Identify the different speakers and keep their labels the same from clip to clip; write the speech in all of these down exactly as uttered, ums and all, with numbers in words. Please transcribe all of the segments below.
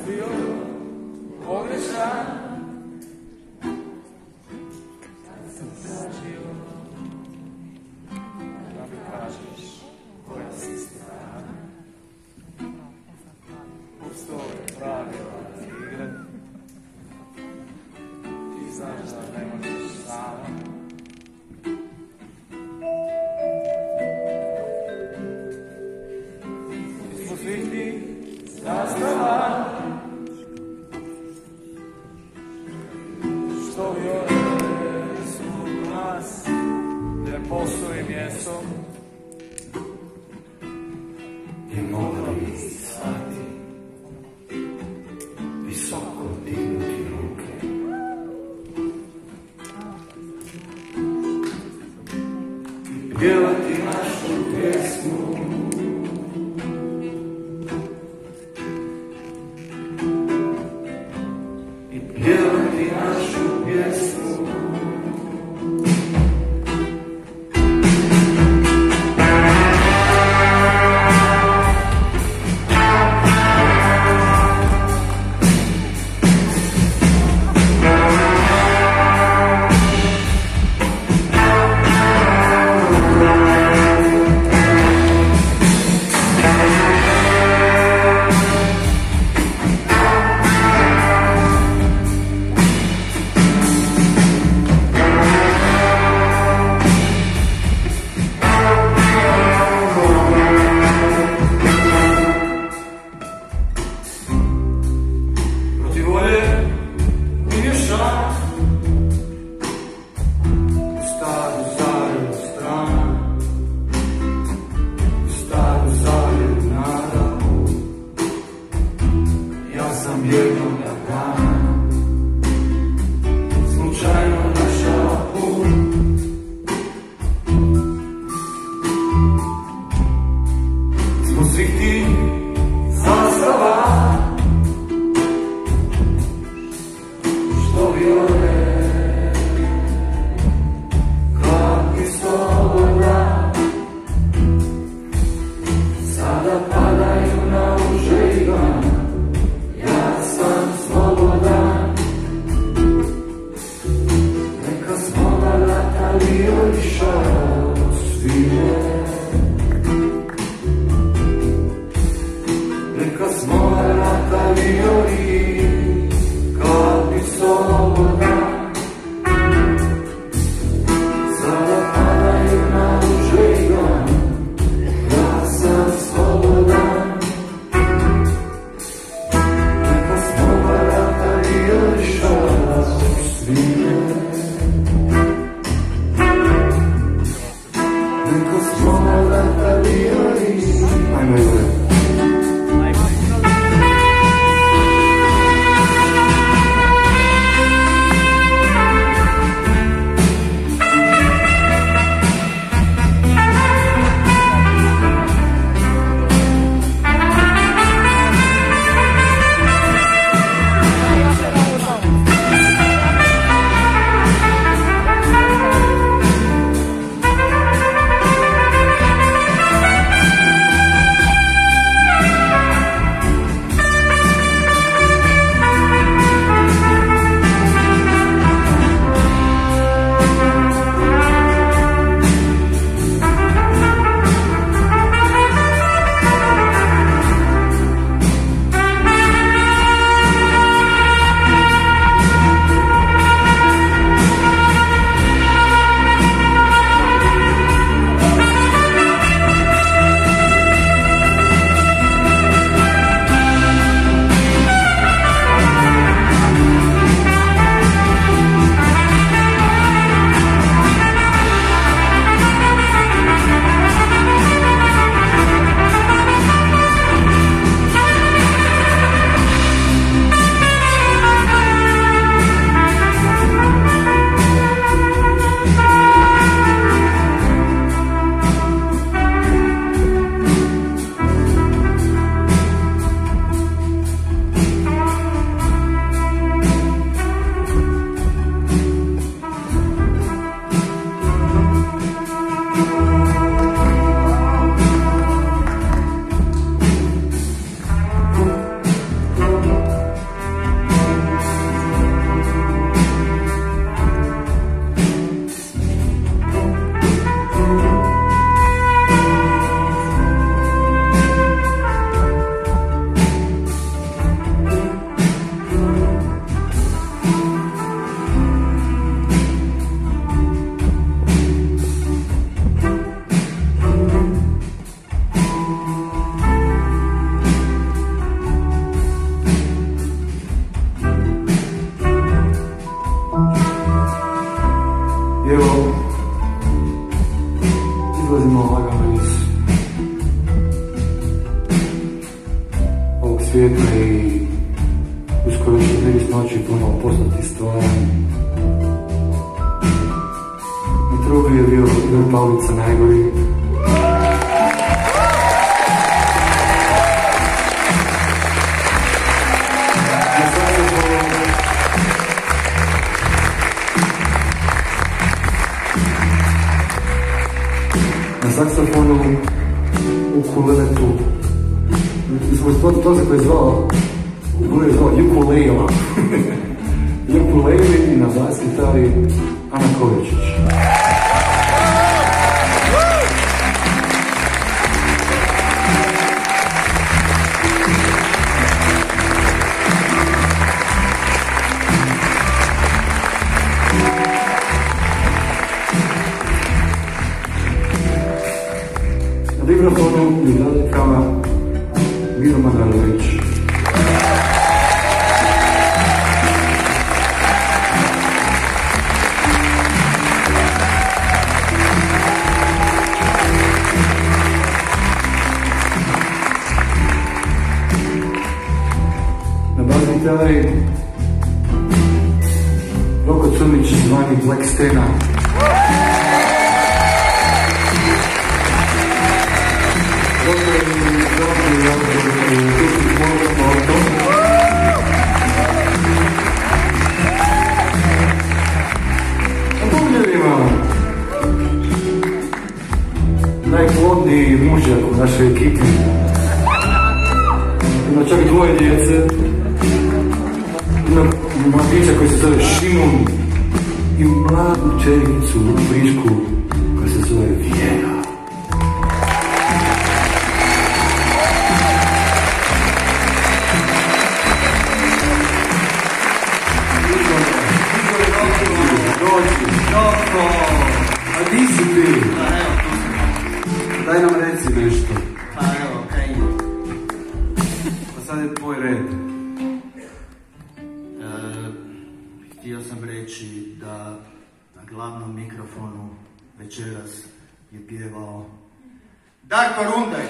Speaker 1: bio pogrešan, kad sam tražio da mi kažeš koja si strana. Postoje pravila igre, ti znaš da ne možeš sama. Ispod svih tih zastava što vijore su nas, gdje postoji mjesto
Speaker 2: gdje mogli stati, visoko dignuti ruke i pjevati našu pjesmu. I pjevati našu pjesmu. Jednoga dana slučajno našao put, zbog svih tih zastava što vijore kao pistola sada padaju na uže i gana. Neka smo nalatali odšao svije, neka smo nalatali ori kad bi slobodan, sada padaju na uže i gan, ja sam slobodan. Neka smo nalatali odšao svije, neka smo nalatali ori. Ajmo izgled.
Speaker 3: izlazimo lagano iz ovog svijeta i uskoro će ne bismo oči ponovo postati stvarani. Na trubi je bio Igor Pavlica najgori. Na saksofonu ukuletu. To, to se koji je zvao, ukulele je zvao ukulele. Ukulele i na bas gitari Ana Kovačić. Na vibrafonu i dalekama Miro Manalović. Na bas gitari Roko Crnić zvani Black Stena. Najplodniji mužak u našoj ekipi. Ima čak dvoje djece. Ima mladića koji se zove Šimun i mladu čericu u frišku koja se zove Vjera.
Speaker 2: Dobro, a di si ti? Pa evo, tu sam. Daj nam reci nešto. Pa evo, kaj je? Pa sad je tvoj red.
Speaker 4: E, htio sam reći da na glavnom mikrofonu večeras je pjevao Darko Rundaj.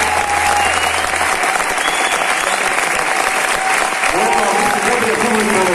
Speaker 3: Hvala.